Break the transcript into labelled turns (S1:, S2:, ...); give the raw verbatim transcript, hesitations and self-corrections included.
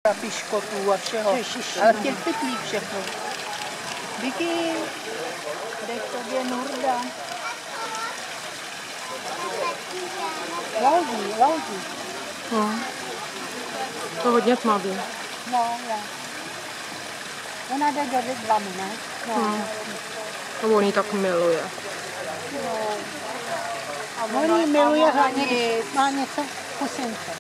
S1: A piškotů a všeho. Ale v těch pytlích všechno. Vicky, kde k tobě Nurda? Louzí, louzí.
S2: No. To hodně tmavý.
S1: No, jo. Ona jde do Vidlamy, ne? No.
S2: Hmm. No, on ji tak miluje.
S1: No. A on ji miluje hlavně, když má něco v pusince.